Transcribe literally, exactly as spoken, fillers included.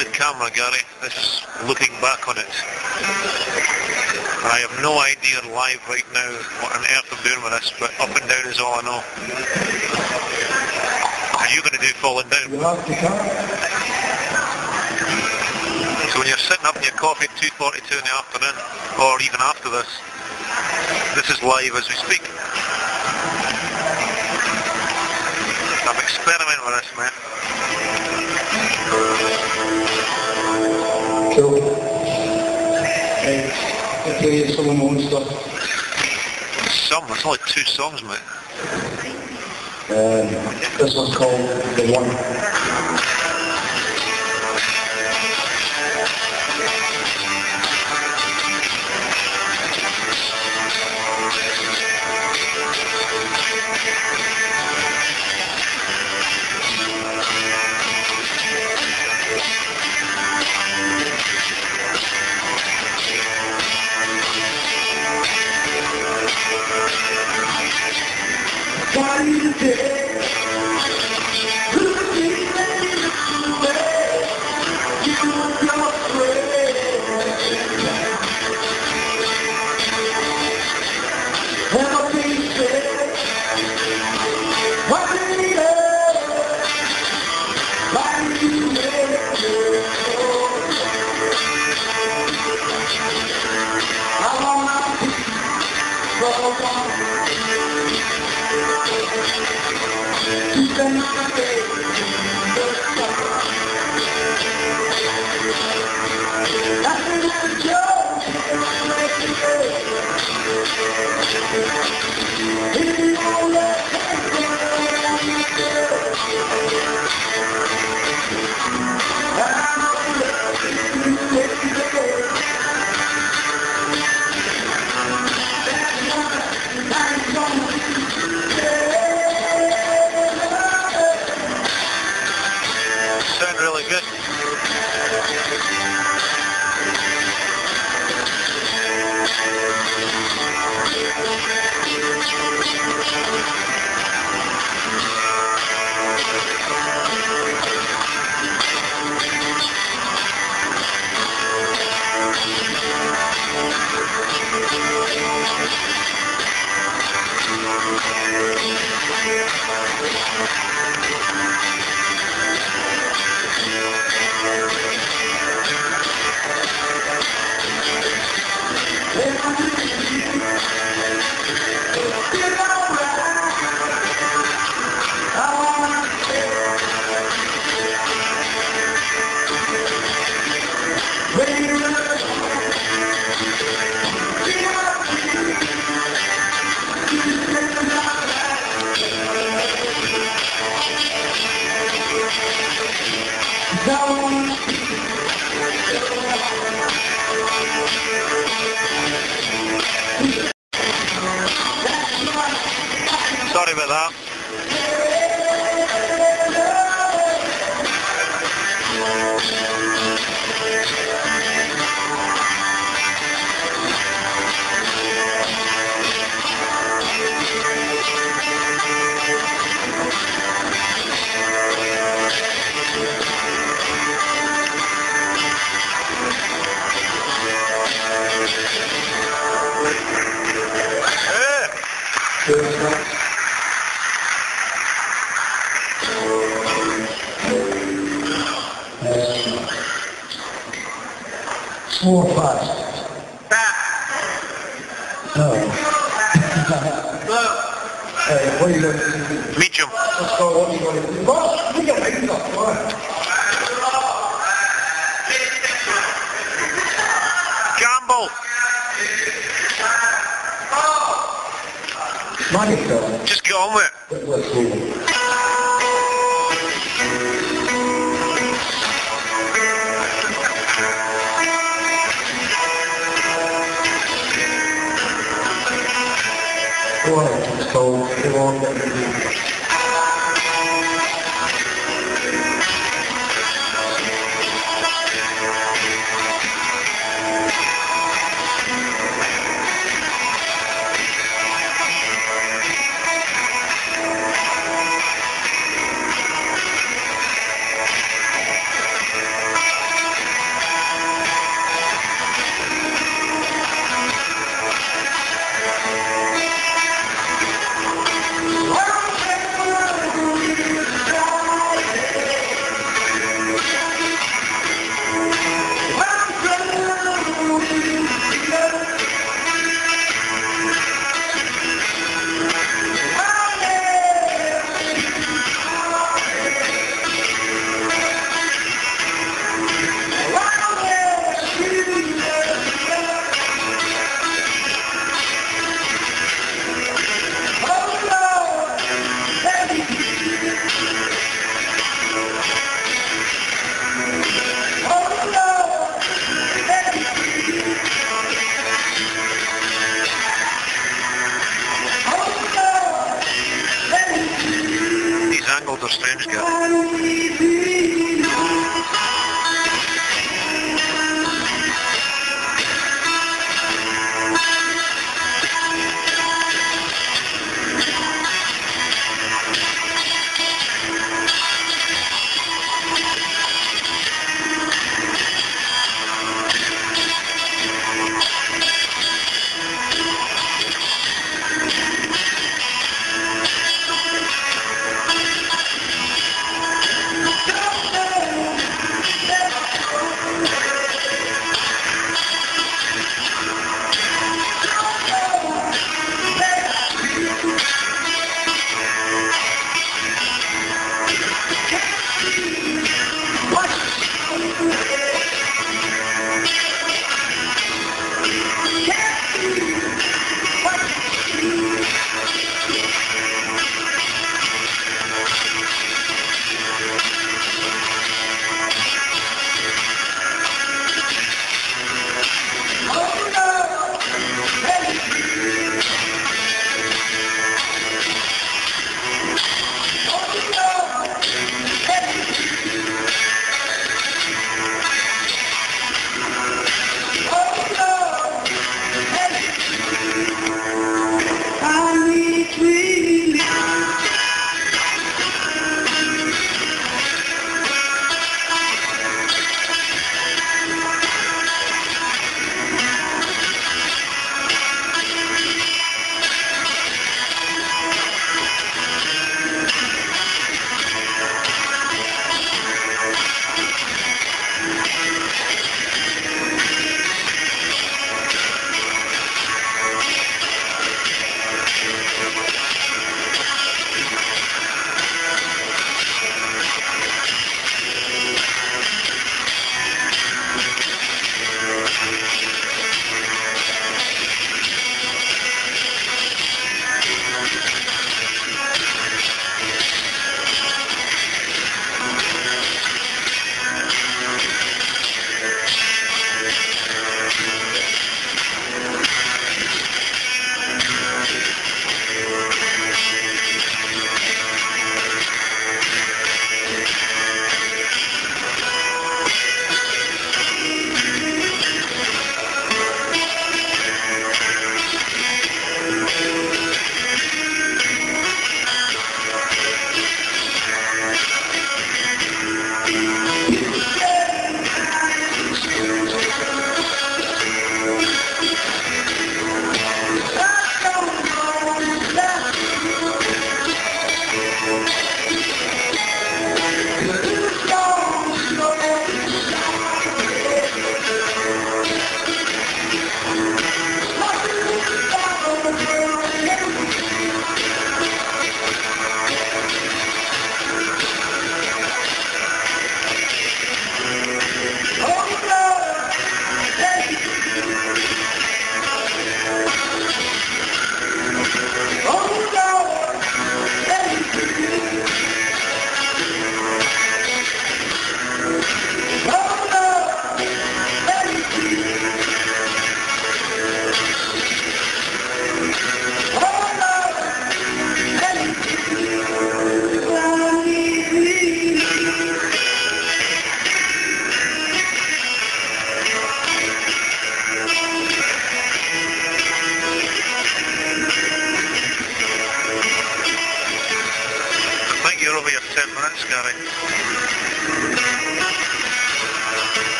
candid camera, Gary. This is looking back on it. I have no idea live right now what on earth I'm doing with this, but up and down is all I know. Are you going to do falling down? You have to come. So when you're sitting up in your coffee at two forty-two in the afternoon, or even after this, this is live as we speak. I'm experimenting with this, man. Cool. Hey, I'll play you some of my own stuff. Some? It's only two songs, mate. Um, this one's called The One. Why you did? Look at me, you were your friend. And I'll be said, why did you why did you make I want my peace for a while. You spend my day in the sun. Nothing but a joke. If you all let Sound really good. Sorry about that. Slow or fast? No. Hey, what are you going to do? Medium. Let's go, what are you going to do? What? Look at me, come on. Gamble. Money, girl. Just get on with it. Let's go. Go on, it's cold. Go on, let me do it.